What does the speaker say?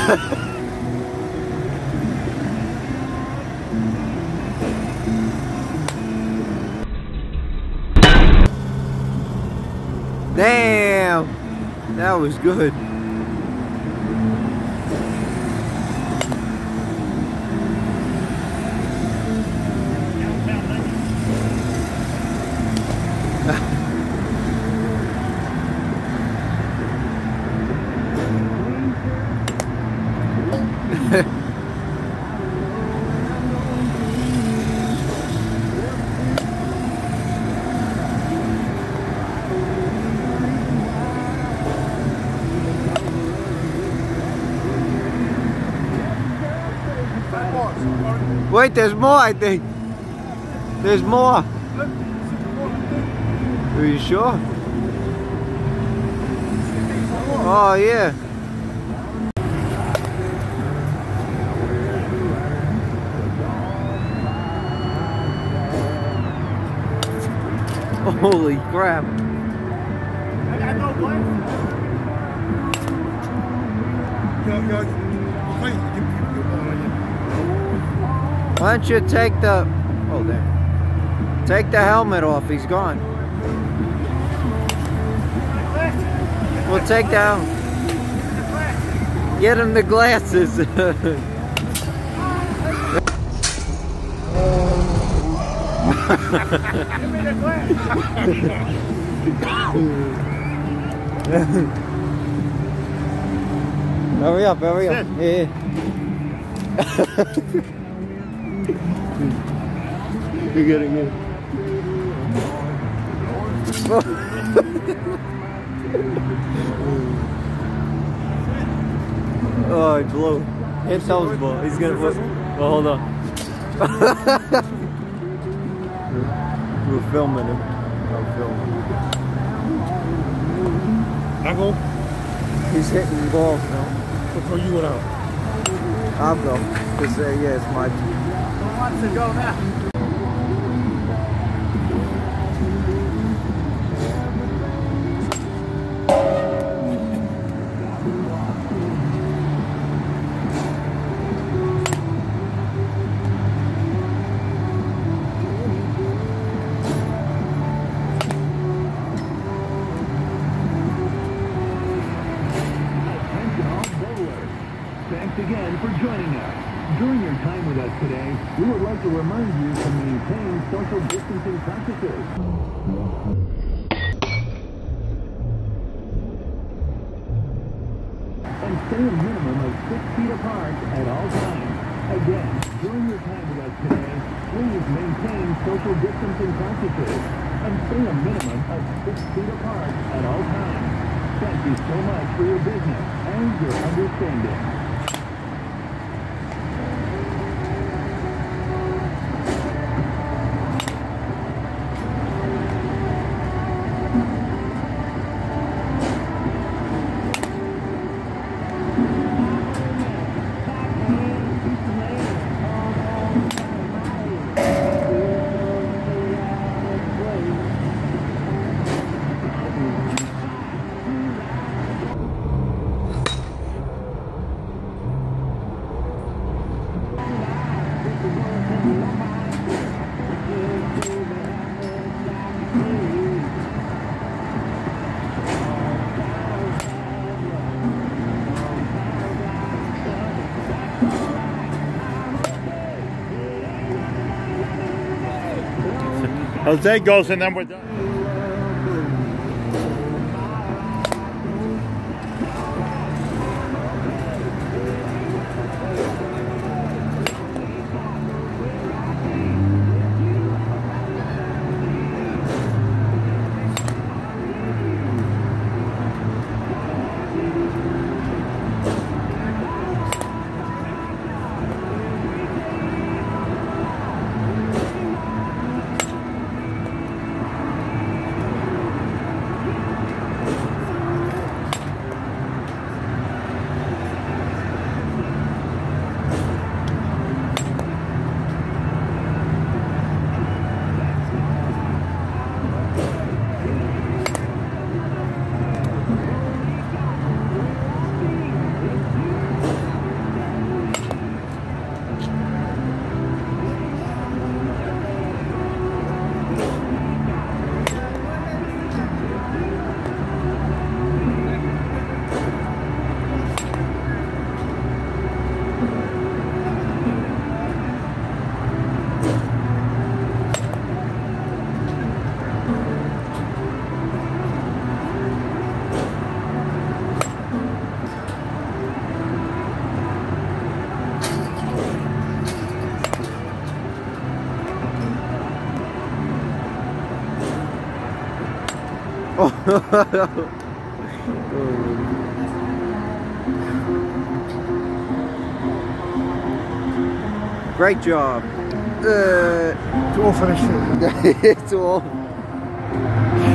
Damn! That was good. Wait, there's more, I think. There's more. Are you sure? Oh, yeah. Holy crap. I got no plan. Why don't you take the... Oh, there. Take the helmet off. He's gone. We'll take down. Get him the glasses. Hurry up, hurry up. Yeah. You gotta get it. Oh, it blew. Hit those ball. He's gonna. Well, hold on. We're filming him. I'm filming. I go. He's hitting balls now. Before you went out. I'll go. Cause yeah, it's my. Who wants to go now? Thanks again for joining us. During your time with us today, we would like to remind you to maintain social distancing practices. And stay a minimum of 6 feet apart at all times. Again, during your time with us today, please maintain social distancing practices and stay a minimum of 6 feet apart at all times. Thank you so much for your business and your understanding. Jose goes and then we're done. Great job. It's all finished. It's all